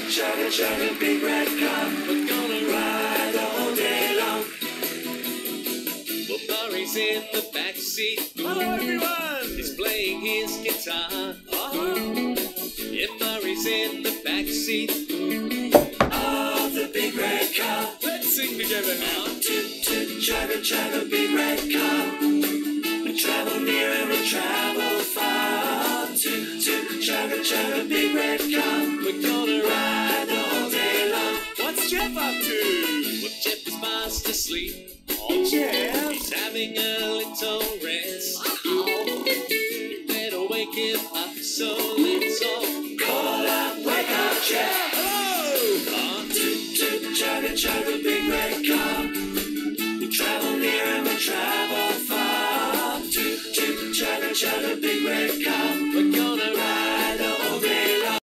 chugga, chugga, big red car. We're gonna ride the whole day long. Well, Murray's in the back seat. Hello, everyone! He's playing his guitar. Yeah, Murray's in the back seat of the big red car. Let's sing together now. Toot, toot, chugga, chugga, big red car. We'll travel near and we'll travel far. Toot, toot, chugga, chugga, big red car. We're gonna ride the whole day long. What's Jeff up to? Well, Jeff is fast asleep. Oh, Jeff! He's having a little rest. You better wake him up, so let's all call out, wake up, Jeff. Hello! Toot, toot, chugga, chugga, big red car. We travel near and we travel far. Toot, toot, chugga, chugga, big red car.